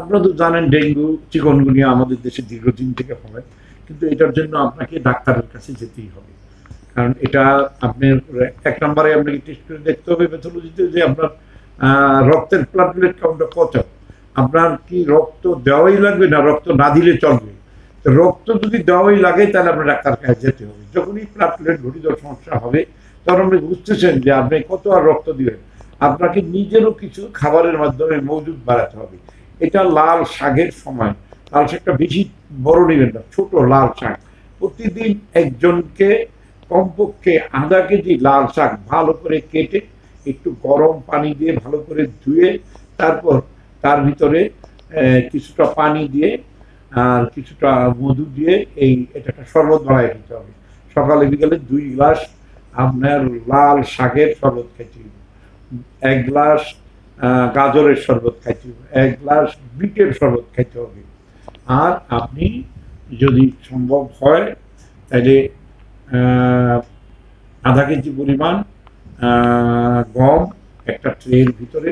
আপনারা তো জানেন ডেঙ্গু চিকনগুনিয়া আমাদের দেশে দীর্ঘদিন থেকে হয়, কিন্তু এটার জন্য আপনাকে ডাক্তারের কাছে যেতেই হবে। কারণ এটা আপনার এক নম্বরে আপনাকে টেস্ট করে দেখতে হবে প্যাথোলজিতে যে আপনার রক্তের প্লাটলেট কাউন্টটা কত, আপনার কি রক্ত দেওয়াই লাগবে না রক্ত না দিলে চলবে। রক্ত যদি দেওয়াই লাগে তাহলে আপনার ডাক্তার কাছে যেতে হবে। যখনই প্লাটলেট ঘটিত সমস্যা হবে তখন আপনি বুঝতেছেন যে আপনি কত আর রক্ত দিবেন, আপনাকে নিজেরও কিছু খাবারের মাধ্যমে মজুদ বাড়াতে হবে। এটা লাল শাকের সময়, লাল শাকটা বেশি বড় নেবেন না, ছোট লাল শাক। প্রতিদিন একজনকে কমপক্ষে আধা কেজি লাল শাক ভালো করে কেটে একটু গরম পানি দিয়ে ভালো করে ধুয়ে তারপর তার ভিতরে কিছুটা পানি দিয়ে আর কিছুটা মধু দিয়ে এটা একটা শরবত বানায় খেতে হবে। সকালে বিকালে 2 গ্লাস আপনার লাল শাকের শরবত খাইতে হবে, 1 গ্লাস গাজরের শরবত খাইতে হবে, 1 গ্লাস বিটের শরবত খাইতে হবে। আর আপনি যদি সম্ভব হয় তাহলে আধা কেজি পরিমাণ গম একটা ট্রের ভিতরে,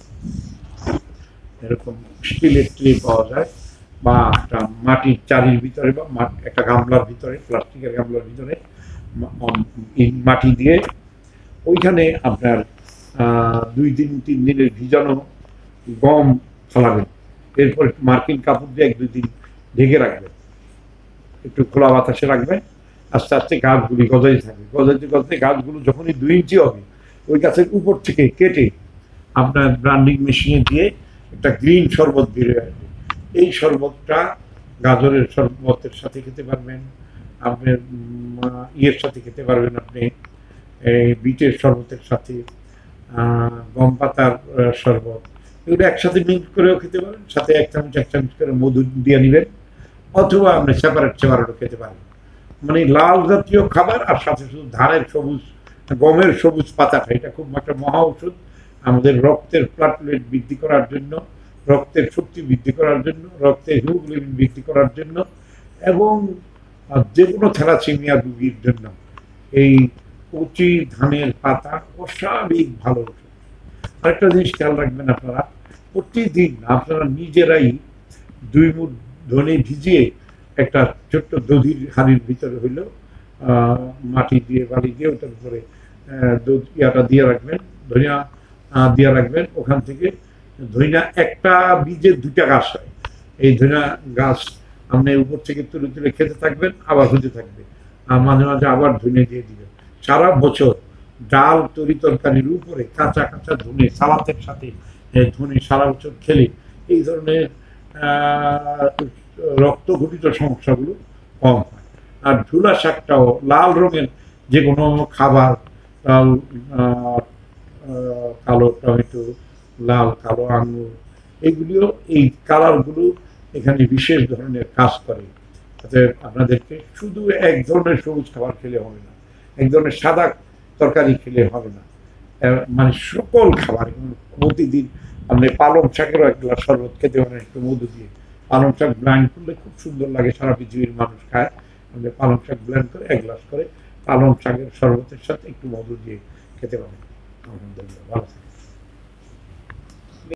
এরকম স্টিলের ট্রে পাওয়া যায়, বা একটা মাটির চারির ভিতরে বা একটা গামলার ভিতরে, প্লাস্টিকের গামলার ভিতরে মাটি দিয়ে ওইখানে আপনার 2-3 দিনের ভিজানো গম ফলাবেন। এরপর মার্কিন কাপড় দিয়ে 1-2 দিন ঢেকে রাখবেন, একটু খোলা বাতাসে রাখবেন। আস্তে আস্তে গাছগুলি গজাইতে থাকবে, গজাইতে গজাইতে গাছগুলো যখনই 2 ইঞ্চি হবে ওই গাছের উপর থেকে কেটে আপনার ব্রান্ডিং মেশিনে দিয়ে একটা গ্রিন শরবত বেরিয়ে আসবে। এই শরবতটা গাজরের শরবতের সাথে খেতে পারবেন, আপনার ইয়ের সাথে খেতে পারবেন, আপনি বিটের শরবতের সাথে, গম পাতার শরবত, এগুলো একসাথে মিক্স করেও খেতে পারেন। সাথে 1 চামচ করে মধু দিয়ে নেবেন, অথবা আপনি সেপারেটও খেতে পারেন। মানে লাল জাতীয় খাবার আর সাথে শুধু ধানের সবুজ গমের সবুজ পাতাটা, এটা খুব একটা মহা ওষুধ আমাদের রক্তের প্লাটলেট বৃদ্ধি করার জন্য, রক্তের শক্তি বৃদ্ধি করার জন্য, রক্তের হিমোগ্লোবিন বৃদ্ধি করার জন্য, এবং যে কোনো থ্যালাসেমিয়া রোগীর জন্য এই কচি ধানের পাতা অস্বাভাবিক ভালো ওষুধ। আরেকটা জিনিস খেয়াল রাখবেন, আপনারা প্রতিদিন আপনারা নিজেরাই 2 মুঠ ধনে ভিজিয়ে একটা ছোট্ট দধির হাঁড়ির ভিতরে হইলেও মাটি দিয়ে বালি দিয়ে ওটার উপরে ইয়াটা দিয়ে রাখবেন, ধনিয়া দিয়ে রাখবেন। ওখান থেকে ধনিয়া একটা বীজে 2টা গাছ হয়, এই ধনিয়া গাছ আপনি উপর থেকে তুলে তুলে খেতে থাকবেন, আবার হতে থাকবে, আর মাঝে মাঝে আবার ধনিয়া দিয়ে দিবেন। সারা বছর ডাল তরি তরকারির উপরে কাঁচা কাঁচা ধনে সালাতের সাথে ধনে সারা বছর খেলে এই ধরনের রক্ত ঘটিত সমস্যাগুলো কম হয়। আর ঝুলা শাকটাও লাল রঙের যে কোনো খাবার, লাল কালো টমেটো, লাল কালো আঙুর, এগুলিও এই কালারগুলো এখানে বিশেষ ধরনের কাজ করে। আপনাদেরকে শুধু এক ধরনের সবুজ খাবার খেলে হবে না, এক ধরনের সাদা তরকারি খেলে হবে না, মানে সকল খাবার। প্রতিদিন আপনি পালং শাকেরও 1 গ্লাস শরবত খেতে পারেন একটু মধু দিয়ে। পালং শাক ব্ল্যান্ড করলে খুব সুন্দর লাগে, সারা পৃথিবীর মানুষ খায়। আপনি পালং শাক ব্ল্যান্ড করে 1 গ্লাস করে পালং শাকের শরবতের সাথে একটু মধু দিয়ে খেতে পারেন। আলহামদুলিল্লাহ, ভালো থাকে।